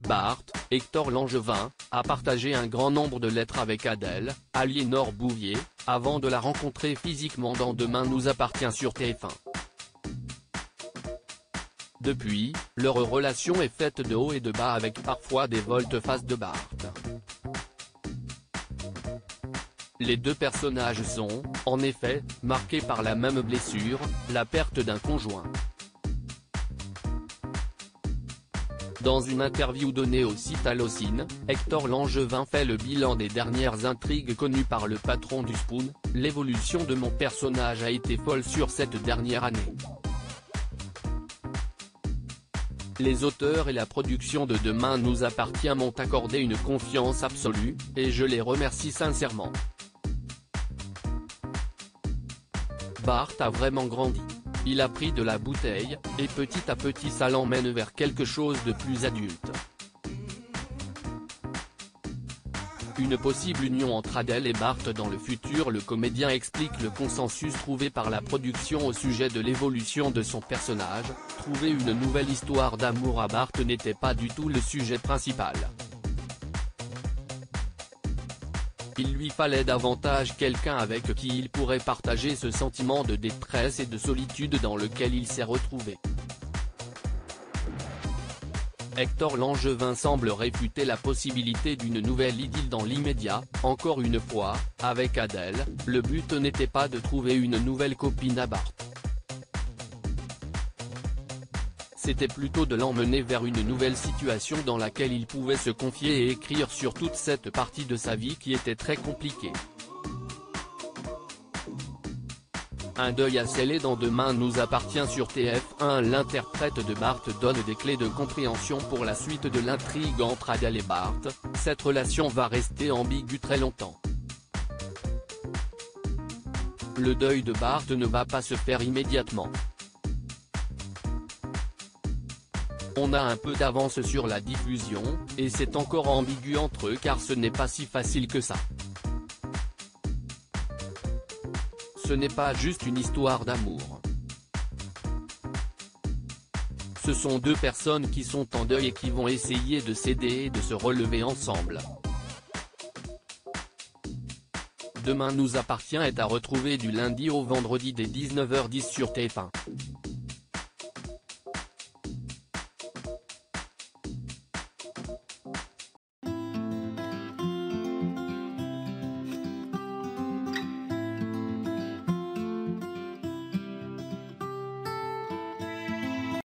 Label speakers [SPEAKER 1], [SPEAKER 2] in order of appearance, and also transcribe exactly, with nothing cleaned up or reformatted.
[SPEAKER 1] Bart, Hector Langevin, a partagé un grand nombre de lettres avec Adèle, Aliénor Bouvier, avant de la rencontrer physiquement dans Demain nous appartient sur T F un. Depuis, leur relation est faite de haut et de bas avec parfois des volte-face de Bart. Les deux personnages sont, en effet, marqués par la même blessure, la perte d'un conjoint. Dans une interview donnée au site Allociné, Hector Langevin fait le bilan des dernières intrigues connues par le patron du Spoon. L'évolution de mon personnage a été folle sur cette dernière année. Les auteurs et la production de Demain nous appartient m'ont accordé une confiance absolue, et je les remercie sincèrement. Bart a vraiment grandi. Il a pris de la bouteille, et petit à petit ça l'emmène vers quelque chose de plus adulte. Une possible union entre Adèle et Bart dans le futur. Le comédien explique le consensus trouvé par la production au sujet de l'évolution de son personnage. Trouver une nouvelle histoire d'amour à Bart n'était pas du tout le sujet principal. Il lui fallait davantage quelqu'un avec qui il pourrait partager ce sentiment de détresse et de solitude dans lequel il s'est retrouvé. Hector Langevin semble réfuter la possibilité d'une nouvelle idylle dans l'immédiat. Encore une fois, avec Adèle, le but n'était pas de trouver une nouvelle copine à Bart. C'était plutôt de l'emmener vers une nouvelle situation dans laquelle il pouvait se confier et écrire sur toute cette partie de sa vie qui était très compliquée. Un deuil à sceller dans Demain nous appartient sur T F un. L'interprète de Bart donne des clés de compréhension pour la suite de l'intrigue entre Adèle et Bart. Cette relation va rester ambiguë très longtemps. Le deuil de Bart ne va pas se faire immédiatement. On a un peu d'avance sur la diffusion, et c'est encore ambigu entre eux car ce n'est pas si facile que ça. Ce n'est pas juste une histoire d'amour. Ce sont deux personnes qui sont en deuil et qui vont essayer de s'aider et de se relever ensemble. Demain nous appartient est à retrouver du lundi au vendredi dès dix-neuf heures dix sur T F un.